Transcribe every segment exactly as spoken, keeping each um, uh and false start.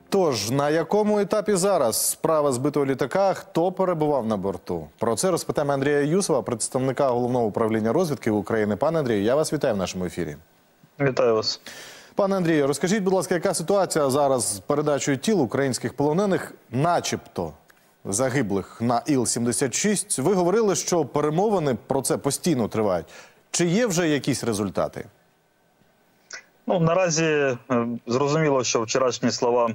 Тож, на якому етапі зараз справа збитого літака, хто перебував на борту? Про це розпитаємо Андрія Юсова, представника Головного управління розвідки України. Пане Андрію, я вас вітаю в нашому ефірі. Вітаю вас. Пане Андрію, розкажіть, будь ласка, яка ситуація зараз з передачею тіл українських полонених, начебто загиблих на Іл сімдесят шість? Ви говорили, що перемовини про це постійно тривають. Чи є вже якісь результати? Ну, наразі зрозуміло, що вчорашні слова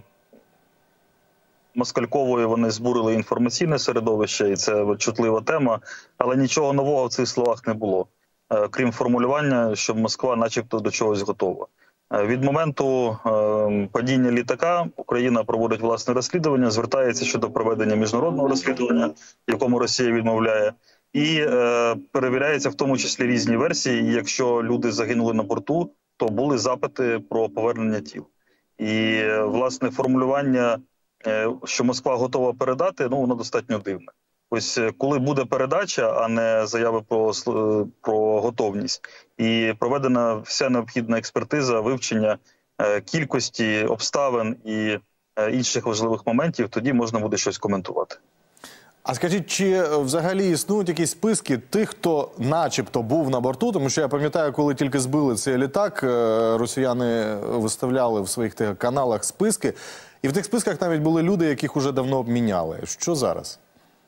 Москалькової, вони збурили інформаційне середовище, і це чутлива тема, але нічого нового в цих словах не було, крім формулювання, що Москва начебто до чогось готова. Від моменту падіння літака Україна проводить власне розслідування, звертається щодо проведення міжнародного розслідування, якому Росія відмовляє, і перевіряється в тому числі різні версії. І якщо люди загинули на борту, то були запити про повернення тіл. І власне формулювання, що Москва готова передати, ну, воно достатньо дивне. Ось коли буде передача, а не заяви про, про готовність, і проведена вся необхідна експертиза, вивчення кількості обставин і інших важливих моментів, тоді можна буде щось коментувати. А скажіть, чи взагалі існують якісь списки тих, хто начебто був на борту? Тому що я пам'ятаю, коли тільки збили цей літак, росіяни виставляли в своїх каналах списки. І в тих списках навіть були люди, яких уже давно обміняли. Що зараз?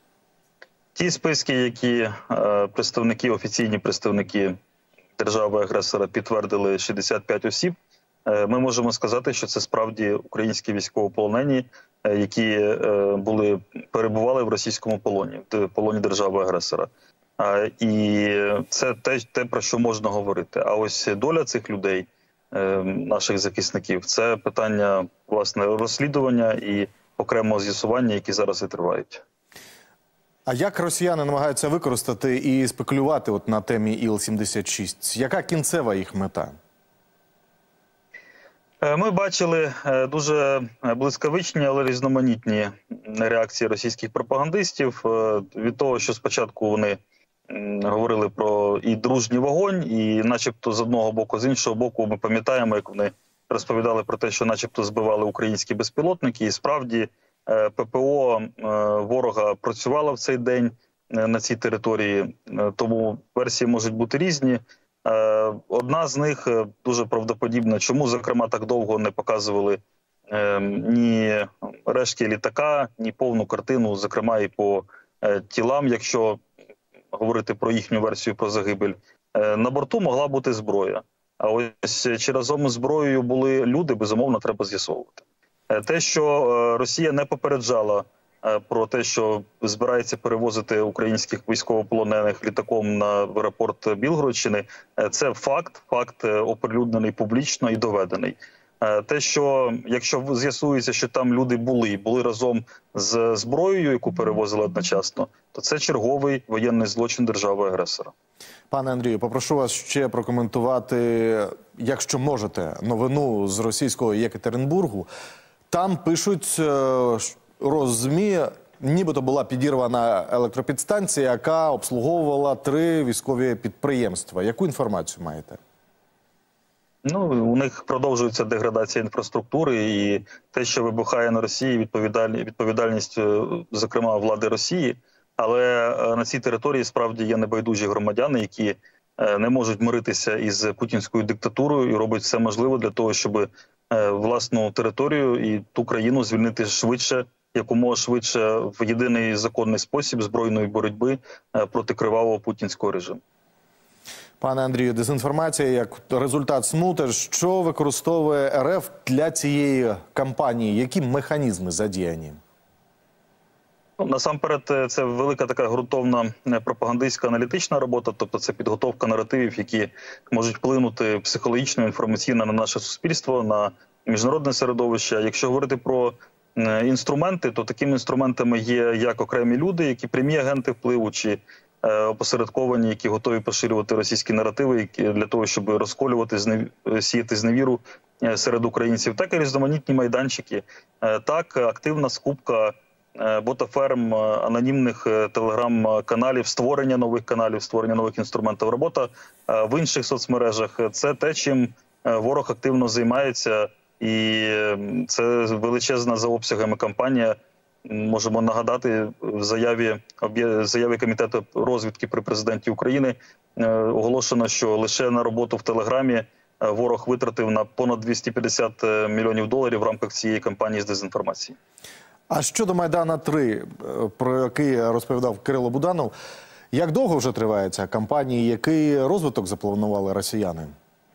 Ті списки, які е, представники, офіційні представники держави-агресора підтвердили шістдесят п'ять осіб, е, ми можемо сказати, що це справді українські військовополонені, е, які е, були, перебували в російському полоні, в полоні держави-агресора. Е, і це те, те, про що можна говорити. А ось доля цих людей, наших захисників, це питання власне розслідування і окремого з'ясування, які зараз і тривають. А як росіяни намагаються використати і спекулювати от на темі Іл сімдесят шість? Яка кінцева їх мета? Ми бачили дуже блискавичні, але різноманітні реакції російських пропагандистів від того, що спочатку вони говорили про і дружній вогонь, і начебто з одного боку, з іншого боку, ми пам'ятаємо, як вони розповідали про те, що начебто збивали українські безпілотники, і справді ППО ворога працювало в цей день на цій території, тому версії можуть бути різні. Одна з них дуже правдоподібна, чому, зокрема, так довго не показували ні рештки літака, ні повну картину, зокрема і по тілам, якщо говорити про їхню версію про загибель. На борту могла бути зброя. А ось чи разом із зброєю були люди, безумовно, треба з'ясовувати. Те, що Росія не попереджала про те, що збирається перевозити українських військовополонених літаком на аеропорт Білгородщини, це факт, факт оприлюднений публічно і доведений. Те, що якщо з'ясується, що там люди були, були разом з зброєю, яку перевозили одночасно, то це черговий воєнний злочин держави-агресора. Пане Андрію, попрошу вас ще прокоментувати, якщо можете, новину з російського Єкатеринбургу. Там пишуть роззмі, нібито була підірвана електропідстанція, яка обслуговувала три військові підприємства. Яку інформацію маєте? Ну, у них продовжується деградація інфраструктури, і те, що вибухає на Росії, відповідальність, відповідальність, зокрема, влади Росії. Але на цій території справді є небайдужі громадяни, які не можуть миритися із путінською диктатурою і роблять все можливе для того, щоб власну територію і ту країну звільнити швидше, якомога швидше, в єдиний законний спосіб збройної боротьби проти кривавого путінського режиму. Пане Андрію, дезінформація як результат смути. Що використовує РФ для цієї кампанії? Які механізми задіяні? Ну, насамперед, це велика така ґрунтовна пропагандистська аналітична робота, тобто це підготовка наративів, які можуть вплинути психологічно, інформаційно на наше суспільство, на міжнародне середовище. Якщо говорити про інструменти, то такими інструментами є як окремі люди, які прямі агенти впливу, чи опосередковані, які готові поширювати російські наративи для того, щоб розколювати, сіяти зневіру серед українців, так і різноманітні майданчики, так активна скупка ботаферм, анонімних телеграм-каналів, створення нових каналів, створення нових інструментів, робота в інших соцмережах. Це те, чим ворог активно займається І це величезна за обсягами кампанія. Можемо нагадати, в заяві, в заяві Комітету розвідки при президенті України оголошено, що лише на роботу в Телеграмі ворог витратив на понад двісті п'ятдесят мільйонів доларів в рамках цієї кампанії з дезінформації. А щодо Майдана три, про який розповідав Кирило Буданов, як довго вже триває ця кампанія, який розвиток запланували росіяни?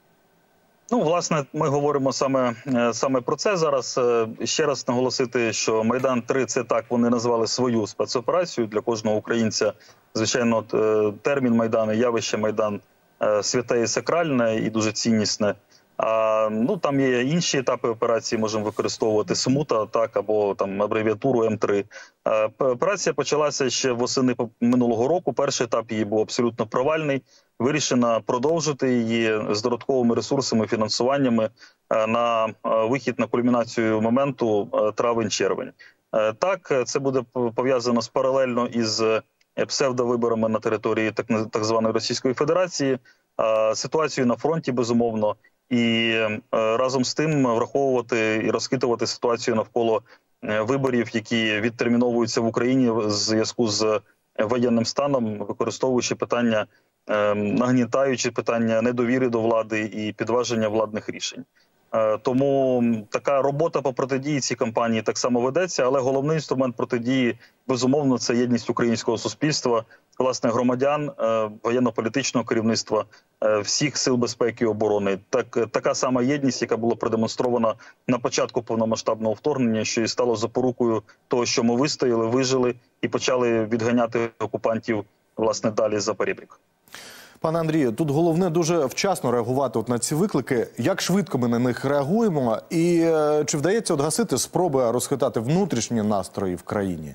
Ну, власне, ми говоримо саме, саме про це зараз. Ще раз наголосити, що Майдан три – це так вони назвали свою спецоперацію. Для кожного українця, звичайно, термін Майдан, явище Майдан святе і сакральне і дуже ціннісне. А, ну, там є інші етапи операції, можемо використовувати смута, так, або там абревіатуру М три. А, операція почалася ще восени минулого року. Перший етап її був абсолютно провальний. Вирішено продовжити її з додатковими ресурсами, фінансуваннями на вихід на кульмінацію моменту травень-червень. Так, це буде пов'язано з паралельно із псевдовиборами на території так, так званої Російської Федерації, ситуацію на фронті, безумовно, і разом з тим враховувати і розхитувати ситуацію навколо виборів, які відтерміновуються в Україні в зв'язку з воєнним станом, використовуючи питання, нагнітаючи питання недовіри до влади і підваження владних рішень. Тому така робота по протидії цій кампанії так само ведеться, але головний інструмент протидії, безумовно, це єдність українського суспільства, власне, громадян, воєнно-політичного керівництва, всіх сил безпеки і оборони. Так, така сама єдність, яка була продемонстрована на початку повномасштабного вторгнення, що і стало запорукою того, що ми вистояли, вижили і почали відганяти окупантів, власне, далі за перебрік. Пане Андрію, тут головне дуже вчасно реагувати от на ці виклики. Як швидко ми на них реагуємо? І е, чи вдається от гасити спроби розхитати внутрішні настрої в країні?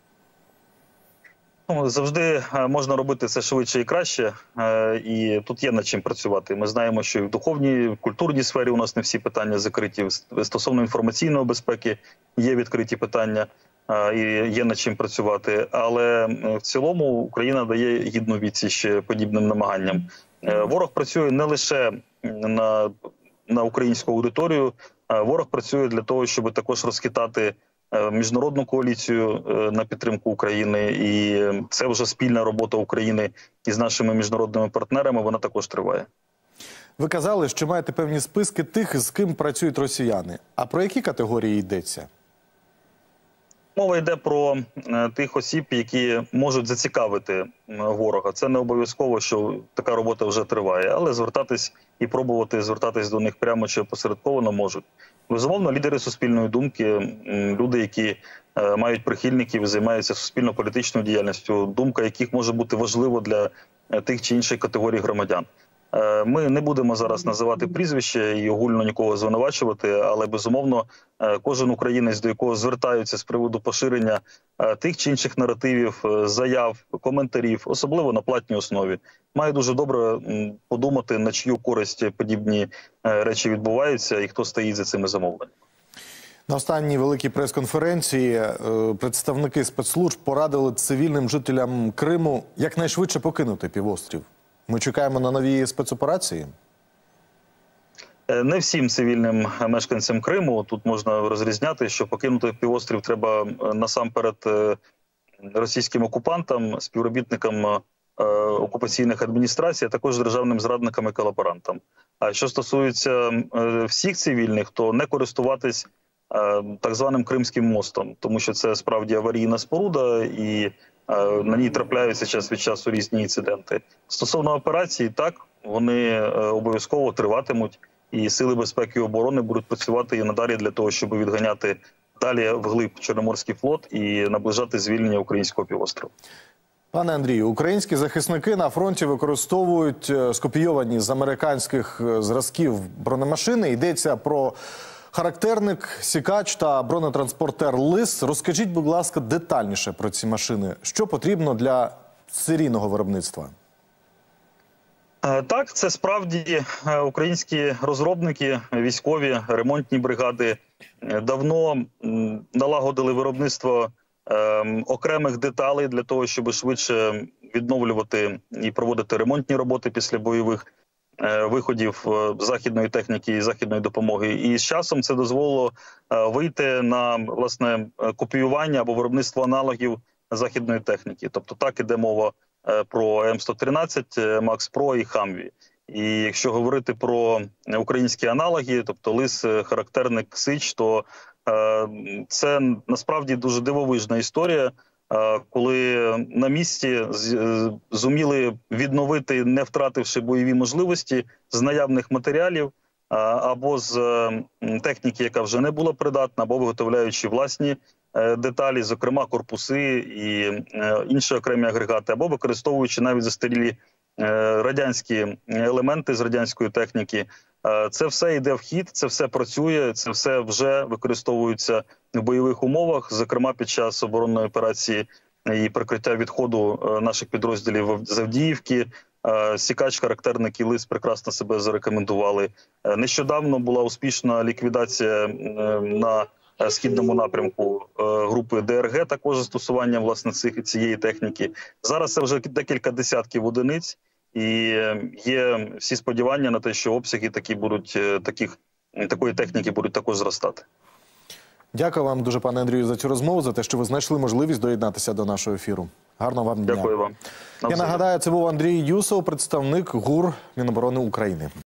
Ну, завжди можна робити це швидше і краще. Е, і тут є над чим працювати. Ми знаємо, що і в духовній, в культурній сфері у нас не всі питання закриті. Стосовно інформаційної безпеки є відкриті питання. І є над чим працювати, але в цілому Україна дає гідну відсіч подібним намаганням. Ворог працює не лише на, на українську аудиторію, ворог працює для того, щоб також розхитати міжнародну коаліцію на підтримку України, і це вже спільна робота України із нашими міжнародними партнерами, вона також триває. Ви казали, що маєте певні списки тих, з ким працюють росіяни. А про які категорії йдеться? Мова йде про тих осіб, які можуть зацікавити ворога. Це не обов'язково, що така робота вже триває, але звертатись і пробувати звертатись до них прямо чи опосередковано можуть. Безумовно, лідери суспільної думки, люди, які мають прихильників, займаються суспільно-політичною діяльністю, думка яких може бути важлива для тих чи інших категорій громадян. Ми не будемо зараз називати прізвище і огульно нікого звинувачувати, але, безумовно, кожен українець, до якого звертаються з приводу поширення тих чи інших наративів, заяв, коментарів, особливо на платній основі, має дуже добре подумати, на чию користь подібні речі відбуваються і хто стоїть за цими замовленнями. На останній великій прес-конференції представники спецслужб порадили цивільним жителям Криму якнайшвидше покинути півострів. Ми чекаємо на нові спецоперації? Не всім цивільним мешканцям Криму. Тут можна розрізняти, що покинути півострів треба насамперед російським окупантам, співробітникам окупаційних адміністрацій, а також державним зрадникам і колаборантам. А що стосується всіх цивільних, то не користуватись так званим Кримським мостом, тому що це справді аварійна споруда і на ній трапляються час від часу різні інциденти. Стосовно операцій, так, вони обов'язково триватимуть, і сили безпеки і оборони будуть працювати і надалі для того, щоб відганяти далі вглиб Чорноморський флот і наближати звільнення українського півострова. Пане Андрію, українські захисники на фронті використовують скопійовані з американських зразків бронемашини. Йдеться про характерник, сікач та бронетранспортер «Лис». Розкажіть, будь ласка, детальніше про ці машини. Що потрібно для серійного виробництва? Так, це справді українські розробники, військові, ремонтні бригади давно налагодили виробництво окремих деталей для того, щоб швидше відновлювати і проводити ремонтні роботи після бойових виходів західної техніки і західної допомоги. І з часом це дозволило вийти на, власне, копіювання або виробництво аналогів західної техніки. Тобто так іде мова про М сто тринадцять, Макс Про і Хамві. І якщо говорити про українські аналоги, тобто Лис, характерник, Сич, то це насправді дуже дивовижна історія, коли на місці зуміли відновити, не втративши бойові можливості, з наявних матеріалів або з техніки, яка вже не була придатна, або виготовляючи власні деталі, зокрема корпуси і інші окремі агрегати, або використовуючи навіть застарілі радянські елементи з радянської техніки. Це все йде в хід, це все працює, це все вже використовується в бойових умовах, зокрема під час оборонної операції і прикриття відходу наших підрозділів з Авдіївки. Сікач, характерник і Лис прекрасно себе зарекомендували. Нещодавно була успішна ліквідація на східному напрямку групи Д Р Г, також застосування, власне, цієї техніки. Зараз це вже декілька десятків одиниць, і є всі сподівання на те, що обсяги такі будуть, таких, такої техніки будуть також зростати. Дякую вам дуже, пане Андрію, за цю розмову, за те, що ви знайшли можливість доєднатися до нашого ефіру. Гарного вам дня. Дякую вам. Я нагадаю, це був Андрій Юсов, представник ГУР Міноборони України.